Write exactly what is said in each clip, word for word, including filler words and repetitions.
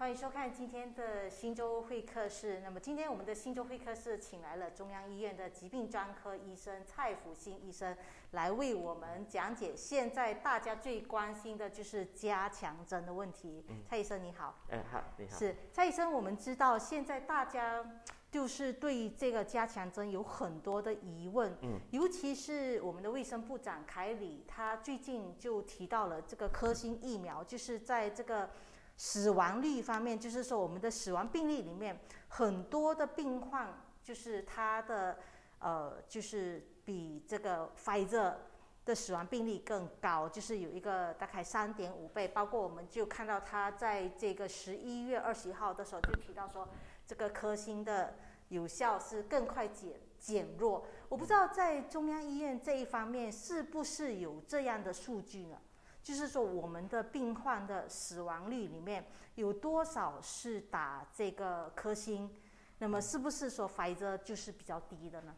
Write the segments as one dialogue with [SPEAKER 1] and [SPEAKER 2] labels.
[SPEAKER 1] 欢迎收看今天的新州会客室。那么今天我们的新州会客室请来了中央医院的疾病专科医生蔡福兴医生，来为我们讲解现在大家最关心的就是加强针的问题。嗯、蔡医生你好。
[SPEAKER 2] 哎、好，你好。
[SPEAKER 1] 是蔡医生，我们知道现在大家就是对这个加强针有很多的疑问，嗯，尤其是我们的卫生部长凯里，他最近就提到了这个科兴疫苗，就是在这个死亡率方面，就是说我们的死亡病例里面，很多的病患就是他的呃，就是比这个 Pfizer 的死亡病例更高，就是有一个大概三点五倍。包括我们就看到他在这个十一月二十一号的时候就提到说，这个科兴的有效是更快减减弱。我不知道在中央医院这一方面是不是有这样的数据呢？就是说，我们的病患的死亡率里面有多少是打这个科兴？那么是不是说 Pfizer 就是比较低的呢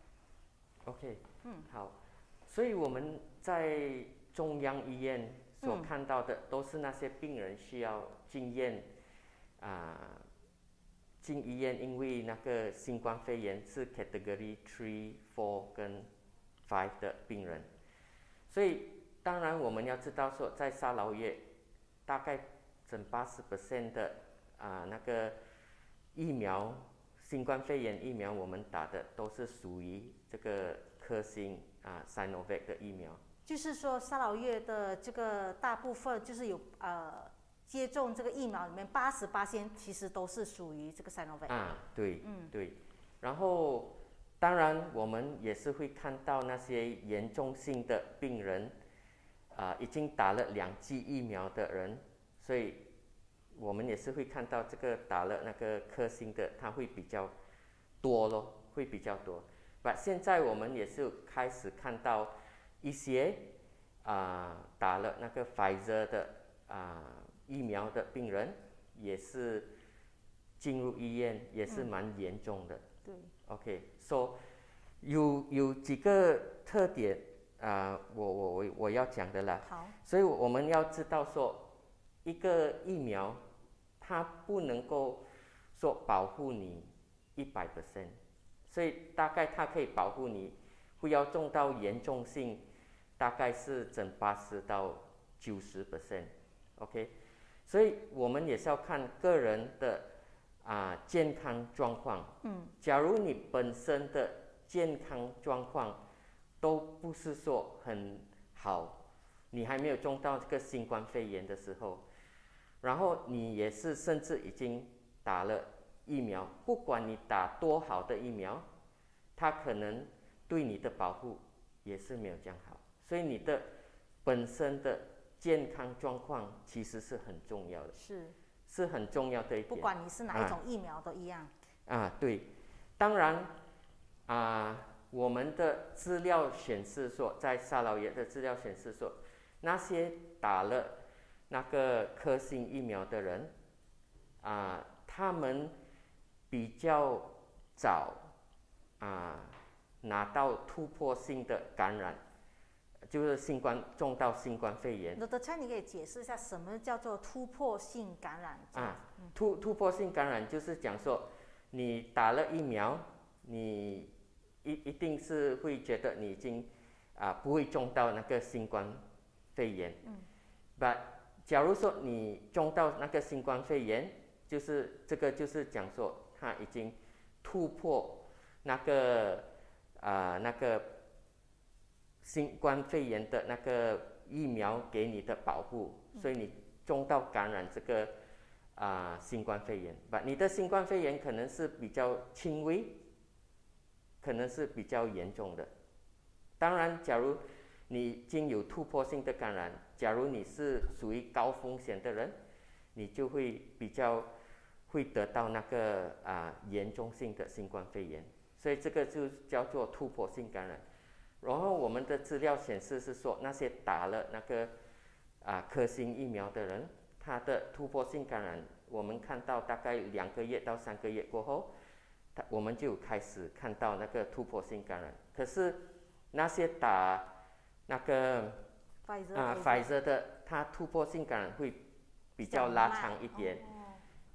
[SPEAKER 2] ？OK， 嗯，好。所以我们在中央医院所看到的都是那些病人需要进院啊、呃，进医院，因为那个新冠肺炎是 Category three, four 跟five的病人，所以。当然，我们要知道说，在沙劳越，大概整八十 percent 的啊、呃、那个疫苗，新冠肺炎疫苗，我们打的都是属于这个科兴啊 Sinovac 的疫苗。
[SPEAKER 1] 就是说，沙劳越的这个大部分就是有呃接种这个疫苗里面八十八%其实都是属于这个 Sinovac。
[SPEAKER 2] 啊，对，嗯，对。然后，当然我们也是会看到那些严重性的病人。啊、呃，已经打了两剂疫苗的人，所以我们也是会看到这个打了那个科兴的，它会比较多咯，会比较多。但现在我们也是开始看到一些啊、呃、打了那个 Pfizer 的啊、呃、疫苗的病人，也是进入医院，也是蛮严重的。
[SPEAKER 1] 嗯、对。
[SPEAKER 2] OK，so、okay, 有有几个特点。啊、呃，我我我我要讲的啦。
[SPEAKER 1] 好。
[SPEAKER 2] 所以我们要知道说，一个疫苗，它不能够说保护你一百 percent， 所以大概它可以保护你不要中到严重性，大概是整八十到九十 percent。OK， 所以我们也是要看个人的啊、呃、健康状况。嗯。假如你本身的健康状况都不是说很好，你还没有中到这个新冠肺炎的时候，然后你也是甚至已经打了疫苗，不管你打多好的疫苗，它可能对你的保护也是没有这样好，所以你的本身的健康状况其实是很重要的，
[SPEAKER 1] 是
[SPEAKER 2] 是很重要的一点。
[SPEAKER 1] 不管你是哪一种疫苗都一样。
[SPEAKER 2] 啊，啊对，当然啊。我们的资料显示说，在沙劳越的资料显示说，那些打了那个科兴疫苗的人，啊、呃，他们比较早啊、呃、拿到突破性的感染，就是新冠中到新冠肺炎。
[SPEAKER 1] 那德蔡，你可以解释一下什么叫做突破性感染？
[SPEAKER 2] 啊，突突破性感染就是讲说，你打了疫苗，你一一定是会觉得你已经啊、呃、不会中到那个新冠肺炎。嗯。But 假如说你中到那个新冠肺炎，就是这个就是讲说它已经突破那个啊、呃、那个新冠肺炎的那个疫苗给你的保护，嗯、所以你中到感染这个啊、呃、新冠肺炎。But 你的新冠肺炎可能是比较轻微。可能是比较严重的。当然，假如你已经有突破性的感染，假如你是属于高风险的人，你就会比较会得到那个啊、呃、严重性的新冠肺炎，所以这个就叫做突破性感染。然后我们的资料显示是说，那些打了那个啊、呃、科兴疫苗的人，他的突破性感染，我们看到大概两个月到三个月过后。我们就开始看到那个突破性感染，可是那些打那个
[SPEAKER 1] Pfizer
[SPEAKER 2] 啊 Pfizer 的，它突破性感染会比较拉长一点，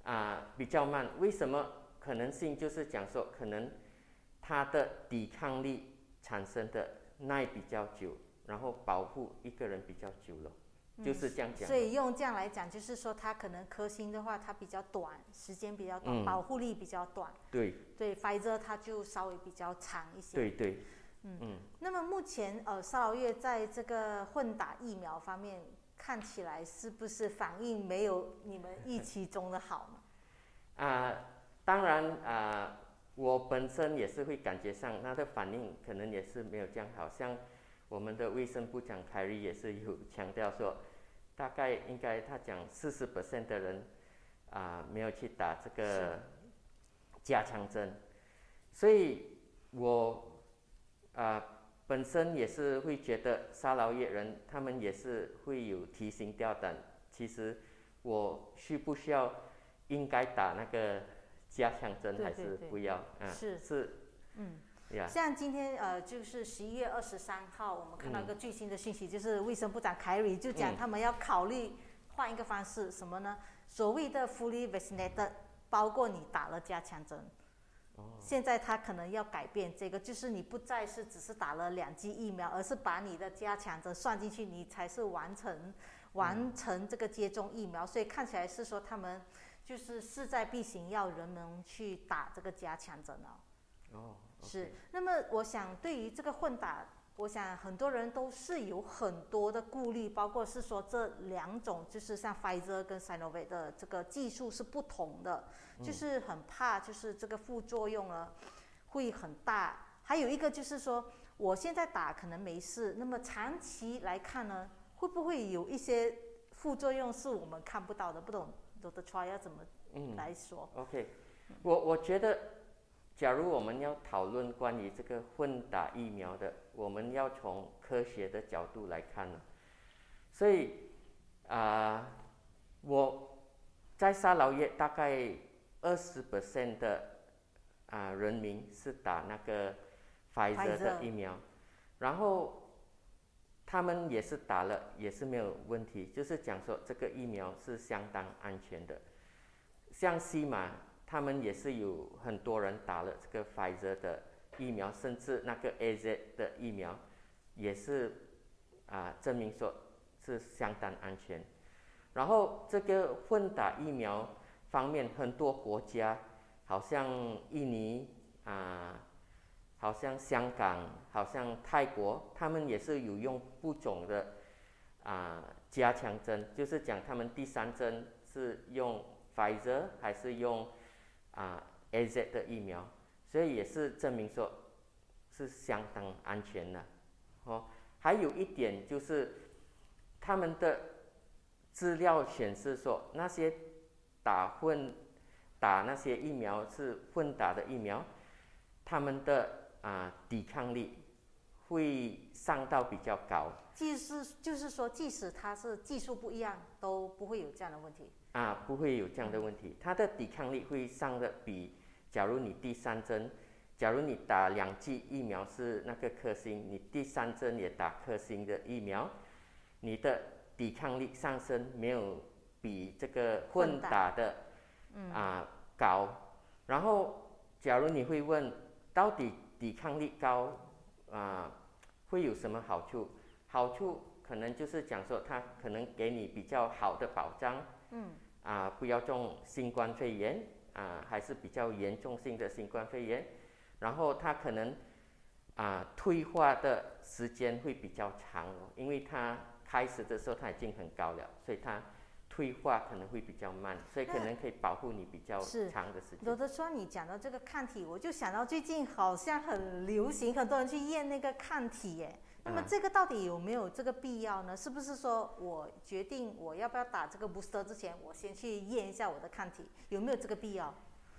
[SPEAKER 2] 啊、比较慢。为什么？可能性就是讲说，可能它的抵抗力产生的耐比较久，然后保护一个人比较久了。就是这样讲、嗯。
[SPEAKER 1] 所以用这样来讲，就是说它可能科兴的话，它比较短，时间比较短，嗯、保护力比较短。
[SPEAKER 2] 对。
[SPEAKER 1] 对 ，Pfizer 它就稍微比较长一些。
[SPEAKER 2] 对对。
[SPEAKER 1] 嗯嗯。那么目前呃，沙劳越在这个混打疫苗方面，看起来是不是反应没有你们预期中的好呢？
[SPEAKER 2] 啊、呃，当然啊、呃，我本身也是会感觉上它的反应可能也是没有这样好，像。我们的卫生部长凯瑞也是有强调说，大概应该他讲四十 percent 的人啊、呃、没有去打这个加强针，所以我啊、呃、本身也是会觉得沙劳越人他们也是会有提心吊胆，其实我需不需要应该打那个加强针还是不要？
[SPEAKER 1] 啊，是
[SPEAKER 2] 是，
[SPEAKER 1] 嗯。
[SPEAKER 2] Yeah.
[SPEAKER 1] 像今天呃，就是十一月二十三号，我们看到一个最新的信息，嗯、就是卫生部长凯瑞就讲他们要考虑换一个方式，嗯、什么呢？所谓的 fully vaccinated， 包括你打了加强针。哦。现在他可能要改变这个，就是你不再是只是打了两剂疫苗，而是把你的加强针算进去，你才是完成完成这个接种疫苗。嗯、所以看起来是说他们就是势在必行，要人们去打这个加强针哦。
[SPEAKER 2] 哦。
[SPEAKER 1] 是，那么我想对于这个混打，我想很多人都是有很多的顾虑，包括是说这两种就是像 Pfizer 跟 Sinovac 的这个技术是不同的，嗯、就是很怕就是这个副作用呢会很大。还有一个就是说，我现在打可能没事，那么长期来看呢，会不会有一些副作用是我们看不到的？不懂 Doctor Chua 要怎么来说？
[SPEAKER 2] 嗯、OK， 我我觉得。假如我们要讨论关于这个混打疫苗的，我们要从科学的角度来看了。所以啊、呃，我在沙劳越大概二十 percent 的啊、呃、人民是打那个 Pfizer 的疫苗，然后他们也是打了，也是没有问题，就是讲说这个疫苗是相当安全的，像西马。他们也是有很多人打了这个 Pfizer 的疫苗，甚至那个 A Z 的疫苗，也是啊、呃、证明说是相当安全。然后这个混打疫苗方面，很多国家，好像印尼啊、呃，好像香港，好像泰国，他们也是有用不同的啊、呃、加强针，就是讲他们第三针是用 Pfizer 还是用啊 A Z 的疫苗，所以也是证明说是相当安全的。哦，还有一点就是他们的资料显示说，那些打混打那些疫苗是混打的疫苗，他们的啊抵抗力会上到比较高。
[SPEAKER 1] 即是就是说，即使它是技术不一样，都不会有这样的问题。
[SPEAKER 2] 啊，不会有这样的问题，它的抵抗力会上的比，假如你第三针，假如你打两剂疫苗是那个科兴，你第三针也打科兴的疫苗，你的抵抗力上升没有比这个混打的
[SPEAKER 1] 嗯、
[SPEAKER 2] 啊高。然后，假如你会问，到底抵抗力高啊会有什么好处？好处可能就是讲说，它可能给你比较好的保障。
[SPEAKER 1] 嗯。
[SPEAKER 2] 啊，不要中新冠肺炎啊，还是比较严重性的新冠肺炎，然后它可能啊退化的时间会比较长哦，因为它开始的时候它已经很高了，所以它退化可能会比较慢，所以可能可以保护你比较长的时间。
[SPEAKER 1] 有的说你讲到这个抗体，我就想到最近好像很流行，很多人去验那个抗体耶。那么这个到底有没有这个必要呢？是不是说我决定我要不要打这个 booster 之前，我先去验一下我的抗体，有没有这个必要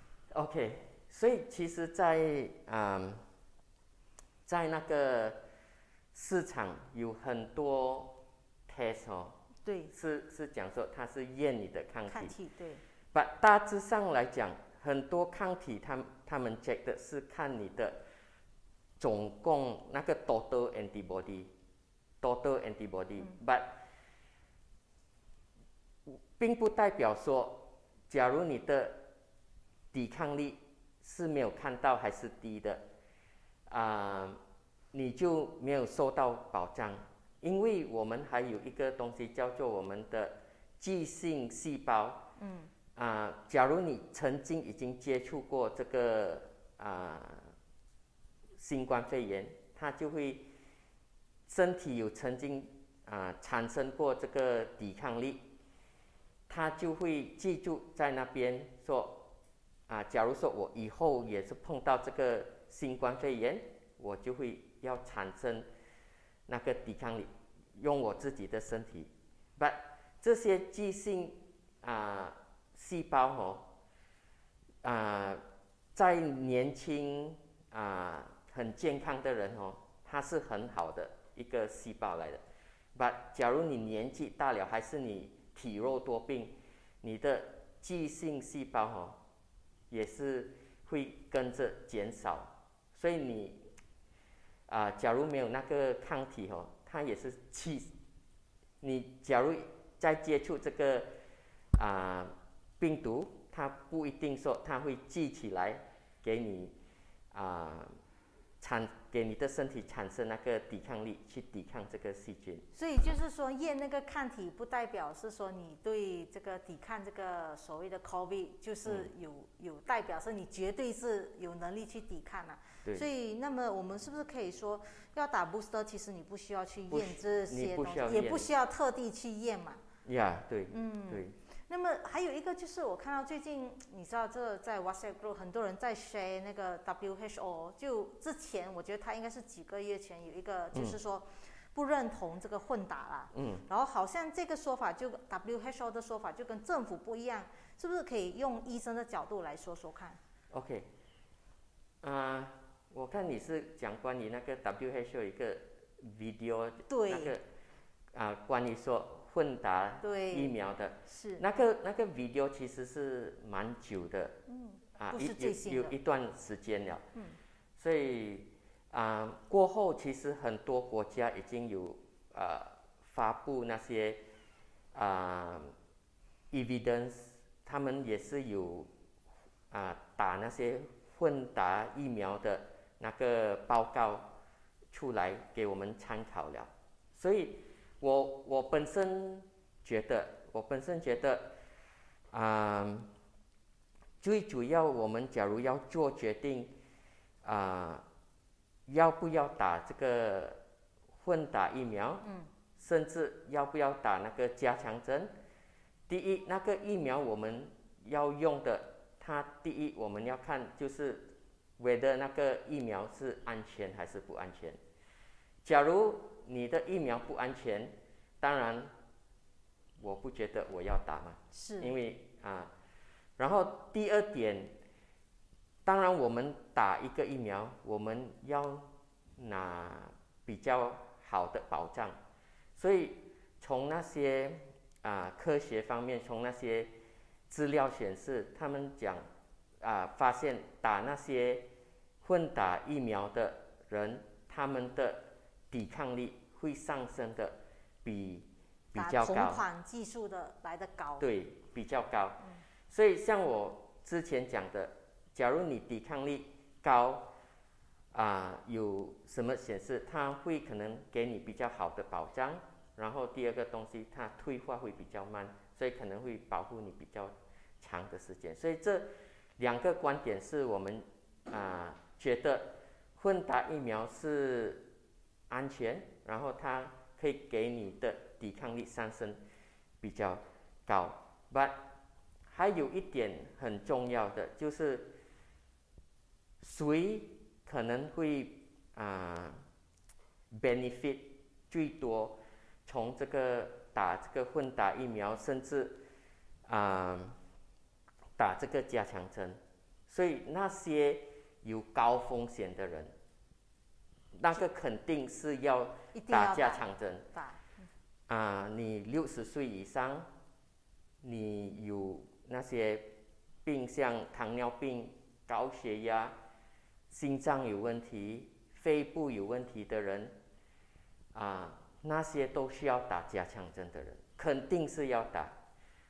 [SPEAKER 2] ？OK， 所以其实在，嗯，在那个市场有很多 test 哦，
[SPEAKER 1] 对，
[SPEAKER 2] 是是讲说它是验你的抗体，
[SPEAKER 1] 抗体对。
[SPEAKER 2] 把大致上来讲，很多抗体他他们 check 的是看你的。总共那个 total antibody，total antibody，but、嗯、并不代表说假如你的抵抗力是没有看到还是低的，啊、呃，你就没有受到保障，因为我们还有一个东西叫做我们的记性细胞。嗯。啊、呃，假如你曾经已经接触过这个啊、呃、新冠肺炎，它就会身体有曾经啊、呃、产生过这个抵抗力，它就会记住在那边说啊、呃，假如说我以后也是碰到这个新冠肺炎，我就会要产生那个抵抗力，用我自己的身体。But 这些记性啊、呃、细胞哦，啊、呃，在年轻啊、呃、很健康的人哦，它是很好的一个细胞来的。But 假如你年纪大了，还是你体弱多病，你的记性细胞哦，也是会跟着减少。所以你啊、呃，假如没有那个抗体哦，它也是记。你假如在接触这个啊、呃、病毒，它不一定说它会记起来给你啊、呃、产给你的身体产生那个抵抗力去抵抗这个细菌。
[SPEAKER 1] 所以就是说验那个抗体不代表是说你对这个抵抗这个所谓的 COVID 就是有、嗯、有代表是你绝对是有能力去抵抗啊。所以那么我们是不是可以说要打 booster 其实你不需要去验这些东西，也不需要特地去验嘛。
[SPEAKER 2] 呀、yeah, 对，嗯对。
[SPEAKER 1] 那么还有一个就是我看到最近你知道这在 WhatsApp group 很多人在 share 那个 W H O， 就之前我觉得他应该是几个月前有一个就是说不认同这个混打啦，嗯，然后好像这个说法就 W H O 的说法就跟政府不一样，是不是可以用医生的角度来说说看
[SPEAKER 2] ？OK， 啊、呃，我看你是讲关于那个 W H O 一个 video，
[SPEAKER 1] 对，
[SPEAKER 2] 那个啊、呃、关于说混打疫苗的，
[SPEAKER 1] 是
[SPEAKER 2] 那个那个 video 其实是蛮久的，嗯，啊，
[SPEAKER 1] 不是最新的，
[SPEAKER 2] 有有一段时间了，嗯，所以啊、呃、过后其实很多国家已经有啊、呃、发布那些啊、呃、evidence， 他们也是有啊、呃、打那些混打疫苗的那个报告出来给我们参考了，所以。我我本身觉得，我本身觉得，啊、呃，最主要我们假如要做决定，啊、呃，要不要打这个混打疫苗，嗯，甚至要不要打那个加强针。第一，那个疫苗我们要用的，它第一我们要看就是，whether 那个疫苗是安全还是不安全。假如你的疫苗不安全，当然我不觉得我要打嘛，
[SPEAKER 1] 是
[SPEAKER 2] 因为啊，然后第二点，当然我们打一个疫苗，我们要拿比较好的保障，所以从那些啊科学方面，从那些资料显示，他们讲啊发现打那些混打疫苗的人，他们的抵抗力会上升的比比较高，
[SPEAKER 1] 同款技术的来的高，
[SPEAKER 2] 对，比较高。嗯、所以像我之前讲的，假如你抵抗力高，啊、呃，有什么显示，它会可能给你比较好的保障。然后第二个东西，它退化会比较慢，所以可能会保护你比较长的时间。所以这两个观点是我们啊、呃、觉得混打疫苗是安全，然后它可以给你的抵抗力上升比较高。But 还有一点很重要的就是，谁可能会啊、呃、benefit 最多从这个打这个混打疫苗，甚至啊、呃、打这个加强针。所以那些有高风险的人，那个肯定是要打加强针。
[SPEAKER 1] 打
[SPEAKER 2] 啊、呃，你六十岁以上，你有那些病，像糖尿病、高血压、心脏有问题、肺部有问题的人，啊、呃，那些都需要打加强针的人，肯定是要打。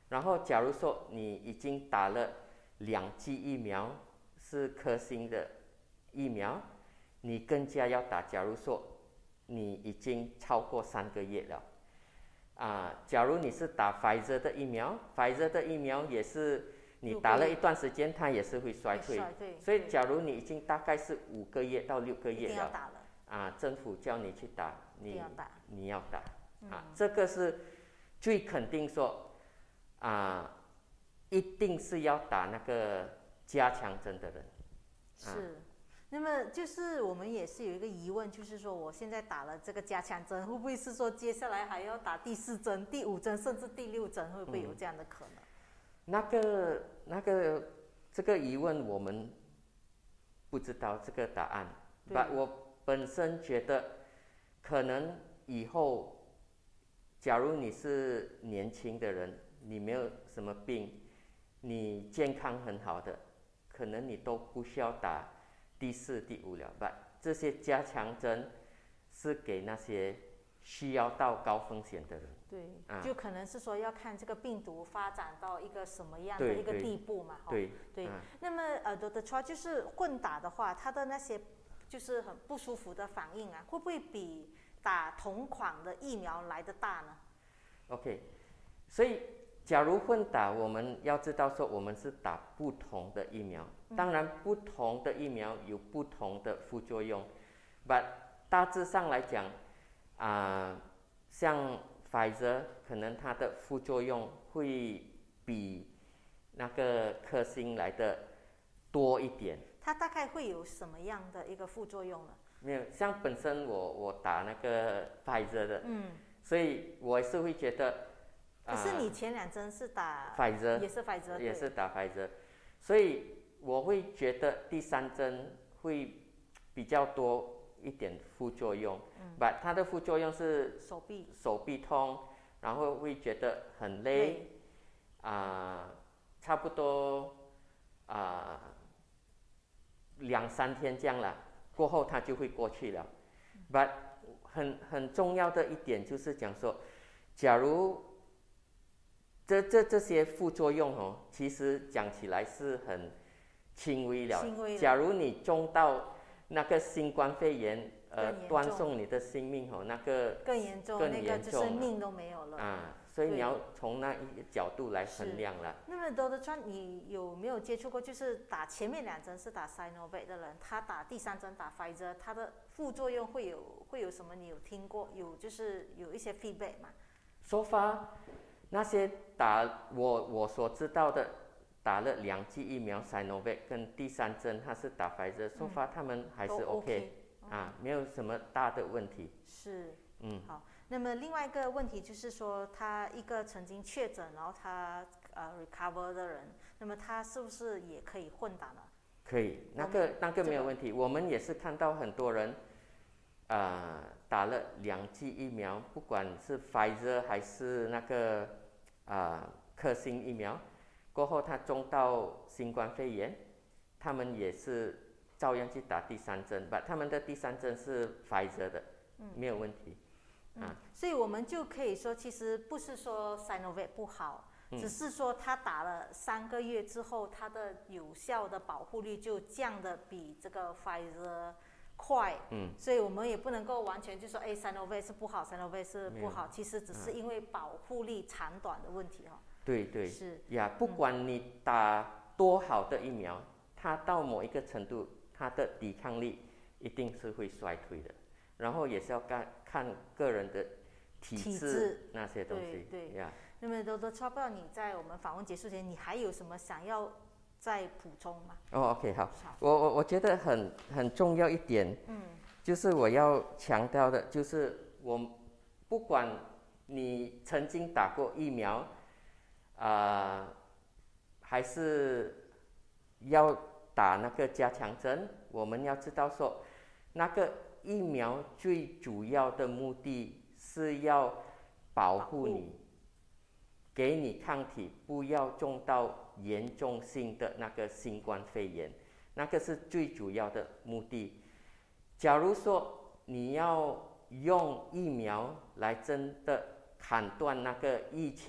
[SPEAKER 2] 然后假如说你已经打了两剂疫苗，是科兴的疫苗，你更加要打。假如说你已经超过三个月了，啊，假如你是打 Pfizer 的疫苗 ，Pfizer 的疫苗也是你打了一段时间，它也是会衰退。
[SPEAKER 1] 衰退
[SPEAKER 2] 所以，假如你已经大概是五个月到六个月了，
[SPEAKER 1] 了
[SPEAKER 2] 啊，政府叫你去打，你
[SPEAKER 1] 要打
[SPEAKER 2] 你要打，
[SPEAKER 1] 嗯、
[SPEAKER 2] 啊，这个是最肯定说，啊，一定是要打那个加强针的人。
[SPEAKER 1] 是。啊，那么就是我们也是有一个疑问，就是说我现在打了这个加强针，会不会是说接下来还要打第四针、第五针，甚至第六针，会不会有这样的可能？嗯、
[SPEAKER 2] 那个、那个、这个疑问我们不知道这个答案。但我本身觉得，可能以后，假如你是年轻的人，你没有什么病，你健康很好的，可能你都不需要打第四、第五了吧？这些加强针是给那些需要到高风险的人。
[SPEAKER 1] 对，
[SPEAKER 2] 啊、
[SPEAKER 1] 就可能是说要看这个病毒发展到一个什么样的一个地步嘛。
[SPEAKER 2] 对
[SPEAKER 1] 对。对
[SPEAKER 2] 啊、
[SPEAKER 1] 那么呃 ，Doctor Chua 就是混打的话，它的那些就是很不舒服的反应啊，会不会比打同款的疫苗来的大呢
[SPEAKER 2] ？OK， 所以假如混打，我们要知道说我们是打不同的疫苗。当然，不同的疫苗有不同的副作用，但大致上来讲，啊、呃，像 Pfizer 可能它的副作用会比那个科兴来的多一点。
[SPEAKER 1] 它大概会有什么样的一个副作用呢？
[SPEAKER 2] 没有，像本身我我打那个 Pfizer 的，
[SPEAKER 1] 嗯，
[SPEAKER 2] 所以我是会觉得。
[SPEAKER 1] 可是你前两针是打
[SPEAKER 2] Pfizer，
[SPEAKER 1] 也是 Pfizer，
[SPEAKER 2] 也是打 Pfizer， 所以我会觉得第三针会比较多一点副作用。嗯，但它的副作用是
[SPEAKER 1] 手臂
[SPEAKER 2] 手臂痛，然后会觉得很累，啊、呃，差不多啊、呃、两三天这样了，过后它就会过去了。但、嗯、很很重要的一点就是讲说，假如这这这些副作用哦，其实讲起来是很轻微了。
[SPEAKER 1] 轻微了。
[SPEAKER 2] 假如你中到那个新冠肺炎，呃，断送你的性命哦，那个
[SPEAKER 1] 更严重，
[SPEAKER 2] 更严重，
[SPEAKER 1] 那个就是命都没有了。
[SPEAKER 2] 啊，所以你要从那一个角度来衡量了。
[SPEAKER 1] 那么 Doctor Chua， 你有没有接触过，就是打前面两针是打 Sinovac 的人，他打第三针打 Pfizer， 他的副作用会有会有什么？你有听过？有就是有一些 feedback 吗
[SPEAKER 2] ？So far， 那些打我我所知道的，打了两剂疫苗 Sinovac 跟第三针他是打 Pfizer，So far、嗯、他们还是 OK， 啊，没有什么大的问题。
[SPEAKER 1] 是，
[SPEAKER 2] 嗯，
[SPEAKER 1] 好。那么另外一个问题就是说，他一个曾经确诊，然后他呃 recover 的人，那么他是不是也可以混打呢？
[SPEAKER 2] 可以，那个那个没有问题。我们也是看到很多人，呃，打了两剂疫苗，不管是 Pfizer 还是那个啊、呃、科兴疫苗，过后他中到新冠肺炎，他们也是照样去打第三针，把他们的第三针是 Pfizer 的，嗯、没有问题。
[SPEAKER 1] 嗯，所以我们就可以说，其实不是说 Sinovac 不好，嗯、只是说他打了三个月之后，他的有效的保护率就降的比这个 Pfizer 快。嗯，所以我们也不能够完全就说，哎 ，Sinovac 是不好 ，Sinovac 是不好，其实只是因为保护力长短的问题哈、哦。
[SPEAKER 2] 对对。
[SPEAKER 1] 是
[SPEAKER 2] 呀，不管你打多好的疫苗，嗯、它到某一个程度，它的抵抗力一定是会衰退的。然后也是要看看个人的体质那些东西。
[SPEAKER 1] 对对。
[SPEAKER 2] 呀。
[SPEAKER 1] 那么 Doctor Chua， 不知道你在我们访问结束前，你还有什么想要再补充吗？
[SPEAKER 2] 哦 ，OK， 好。好我我我觉得很很重要一点，嗯，就是我要强调的，就是我不管你曾经打过疫苗，啊、呃，还是要打那个加强针，我们要知道说那个。疫苗最主要的目的是要保护你，给你抗体，不要中到严重性的那个新冠肺炎，那个是最主要的目的。假如说你要用疫苗来真的砍断那个疫情，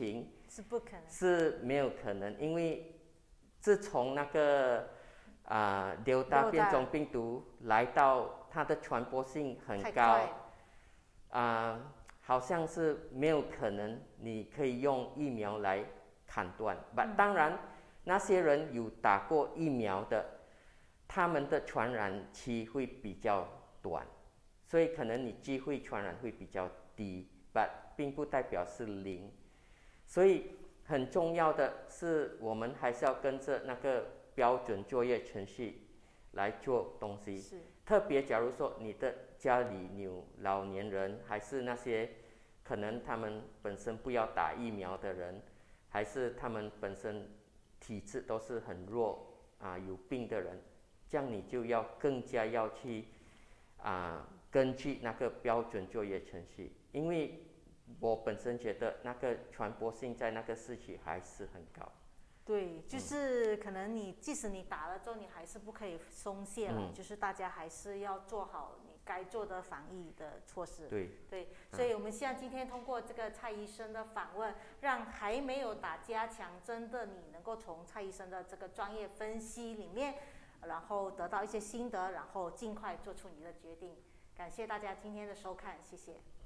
[SPEAKER 1] 是不可能，
[SPEAKER 2] 是没有可能，因为自从那个啊 Delta 变种病毒来到，它的传播性很高，啊、好像是没有可能你可以用疫苗来砍断。嗯、当然，那些人有打过疫苗的，他们的传染期会比较短，所以可能你机会传染会比较低，但并不代表是零。所以很重要的是，我们还是要跟着那个标准作业程序来做东西。特别假如说你的家里有老年人，还是那些可能他们本身不要打疫苗的人，还是他们本身体质都是很弱啊、有病的人，这样你就要更加要去啊、根据那个标准作业程序，因为我本身觉得那个传播性在那个市区还是很高。
[SPEAKER 1] 对，就是可能你即使你打了之后，你还是不可以松懈了，嗯、就是大家还是要做好你该做的防疫的措施。
[SPEAKER 2] 对
[SPEAKER 1] 对，所以我们希望今天通过这个蔡医生的访问，让还没有打加强针的你，能够从蔡医生的这个专业分析里面，然后得到一些心得，然后尽快做出你的决定。感谢大家今天的收看，谢谢。